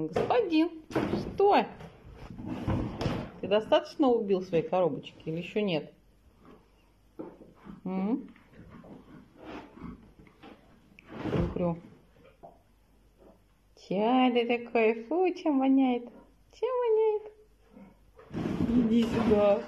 Господин, что? Ты достаточно убил свои коробочки или еще нет? Крю-крю. Чай ты такой, фу, чем воняет? Чем воняет? Иди сюда.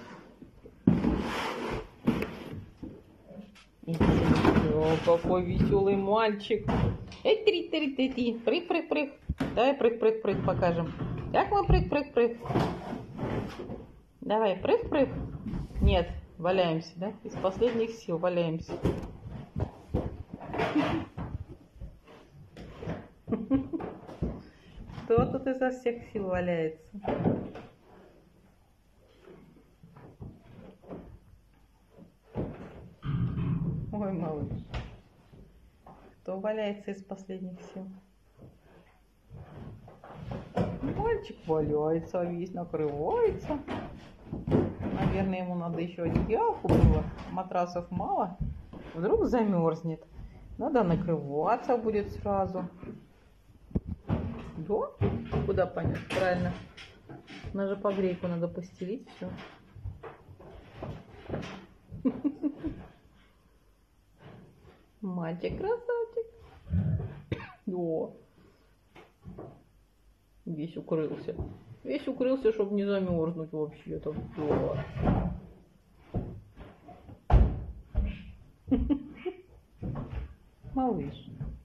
Иди сюда. О, какой веселый мальчик. Эй, три-три-три-три. Прыг-прыг-прыг. Давай прыг-прыг-прыг покажем. Как мы прыг-прыг-прыг? Давай, прыг-прыг. Нет, валяемся, да? Из последних сил валяемся. Кто тут изо всех сил валяется? Ой, малыш. Кто валяется из последних сил? Мальчик валяется, весь накрывается. Наверное, ему надо еще одеялку было. Матрасов мало. Вдруг замерзнет. Надо накрываться будет сразу. Да? Куда понес? Правильно. Даже погрейку надо постелить. Все. Мальчик красавчик. О. Весь укрылся. Весь укрылся, чтобы не замерзнуть вообще-то. Малыш.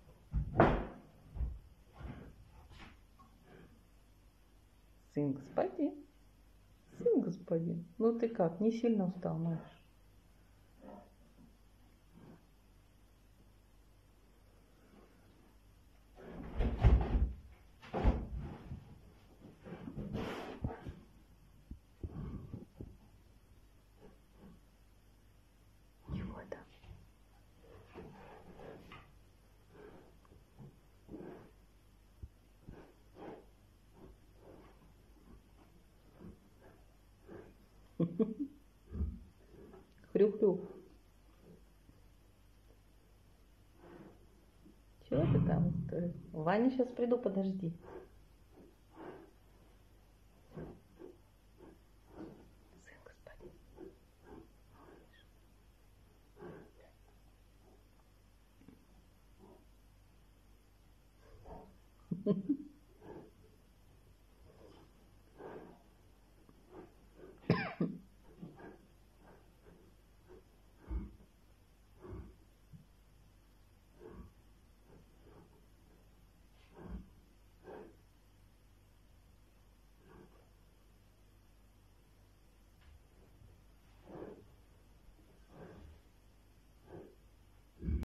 Сын господин. Сын господин. Ну ты как, не сильно устал, малыш? Чего там? Хрю-хрю. Чего ты там? Ваня, сейчас приду, подожди. Сын господин.